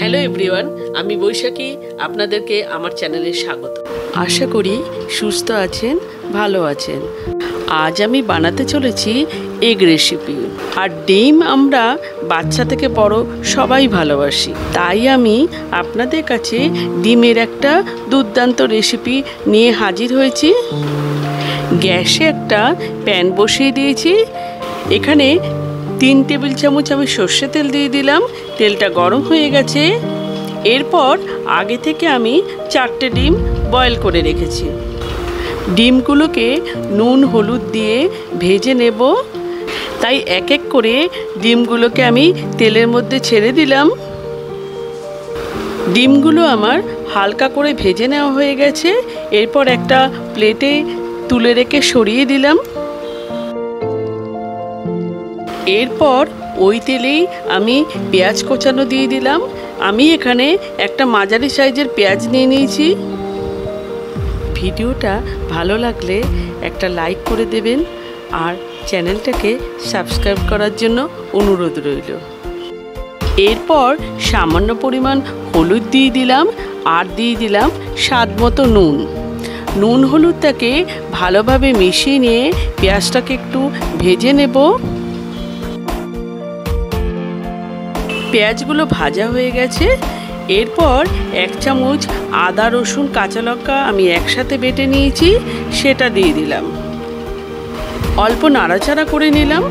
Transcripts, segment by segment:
Hello everyone, আমি বৈশাখী। আপনাদেরকে আমার চ্যানেলে স্বাগত। আশা করি সুস্থ আছেন, ভালো আছেন। আজ আমি বানাতে চলেছি এগ রেসিপি। আর ডিম আমরা বাচ্চা থেকে বড় সবাই ভালোবাসি, তাই আমি আপনাদের কাছে ডিমের একটা দুর্দান্ত রেসিপি নিয়ে হাজির হয়েছি। গ্যাসে একটা প্যান বসিয়ে দিয়েছি। এখানে 3 টেবিল চামচ আমি সর্ষে তেল দিয়ে দিলাম। তেলটা গরম হয়ে গেছে। এরপর আগে থেকে আমি 4টে ডিম বয়েল করে রেখেছি। ডিমগুলোকে নুন হলুদ দিয়ে ভেজে নেব। তাই এক এক করে ডিমগুলোকে আমি তেলের মধ্যে ছেড়ে দিলাম। ডিমগুলো আমার হালকা করে ভেজে নেওয়া হয়ে গেছে। এরপর একটা প্লেটে তুলে রেখে সরিয়ে দিলাম। এরপর ওই তেলেই আমি পেঁয়াজ কোচানো দিয়ে দিলাম। আমি এখানে একটা মাঝারি সাইজের পেঁয়াজ নিয়ে নিয়েছি। ভিডিওটা ভালো লাগলে একটা লাইক করে দেবেন আর চ্যানেলটাকে সাবস্ক্রাইব করার জন্য অনুরোধ রইল। এরপর সামান্য পরিমাণ হলুদ দিয়ে দিলাম আর দিয়ে দিলাম স্বাদ মতো নুন। নুন হলুদটাকে ভালোভাবে মিশিয়ে নিয়ে পেঁয়াজটাকে একটু ভেজে নেব। পেঁয়াজগুলো ভাজা হয়ে গেছে। এরপর 1 চামচ আদা রসুন কাঁচা লঙ্কা আমি একসাথে বেটে নিয়েছি, সেটা দিয়ে দিলাম। অল্প নাড়াচাড়া করে নিলাম।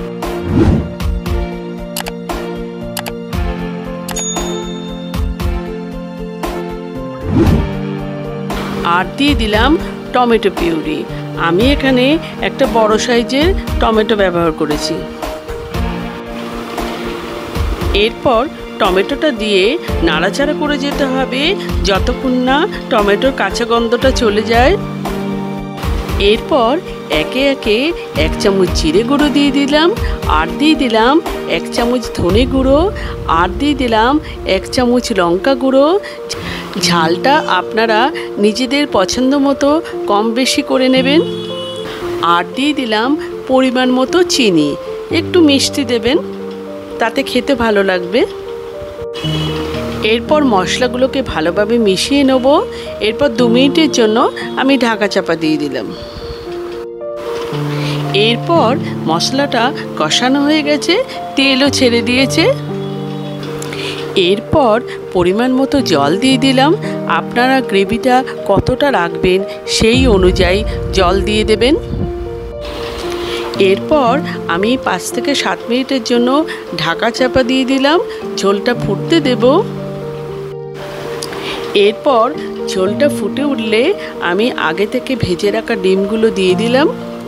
আর দিয়ে দিলাম টমেটো পিউরি। আমি এখানে একটা বড় সাইজের টমেটো ব্যবহার করেছি। এরপর টমেটোটা দিয়ে নাড়াচাড়া করে যেতে হবে যতক্ষণ না টমেটোর কাঁচা গন্ধটা চলে যায়। এরপর একে একে 1 চামচ জিরে গুঁড়ো দিয়ে দিলাম, আর দিয়ে দিলাম 1 চামচ ধনে গুঁড়ো, আর দিয়ে দিলাম 1 চামচ লঙ্কা গুঁড়ো। ঝালটা আপনারা নিজেদের পছন্দ মতো কম বেশি করে নেবেন। আর দিয়ে দিলাম পরিমাণ মতো চিনি। একটু মিষ্টি দেবেন, তাতে খেতে ভালো লাগবে। এরপর মশলাগুলোকে ভালোভাবে মিশিয়ে নেব। এরপর 2 মিনিটের জন্য আমি ঢাকা চাপা দিয়ে দিলাম। এরপর মশলাটা কষানো হয়ে গেছে, তেলও ছেড়ে দিয়েছে। এরপর পরিমাণ মতো জল দিয়ে দিলাম। আপনারা গ্রেভিটা কতটা রাখবেন সেই অনুযায়ী জল দিয়ে দেবেন। এরপর আমি 5 থেকে 7 মিনিটের জন্য ঢাকা চাপা দিয়ে দিলাম। ঝোলটা ফুটতে দেব। এরপর ঝোলটা ফুটে উঠলে আমি আগে থেকে ভেজে রাখা ডিমগুলো দিয়ে দিলাম।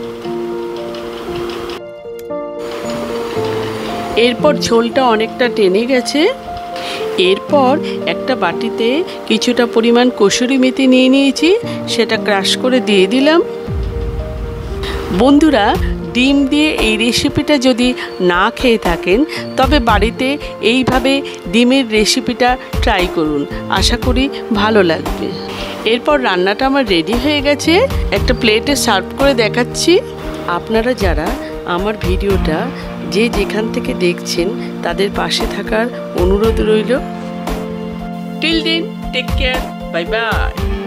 এরপর ঝোলটা অনেকটা টেনে গেছে। এরপর একটা বাটিতে কিছুটা পরিমাণ কসুরি মেথি নিয়ে নিয়েছি, সেটা ক্রাশ করে দিয়ে দিলাম। বন্ধুরা, ডিম দিয়ে এই রেসিপিটা যদি না খেয়ে থাকেন তবে বাড়িতে এইভাবে ডিমের রেসিপিটা ট্রাই করুন, আশা করি ভালো লাগবে। এরপর রান্নাটা আমার রেডি হয়ে গেছে। একটা প্লেটে সার্ভ করে দেখাচ্ছি। আপনারা যারা আমার ভিডিওটা যে যেখান থেকে দেখছেন তাদের পাশে থাকার অনুরোধ রইল। Till then, take care, bye by.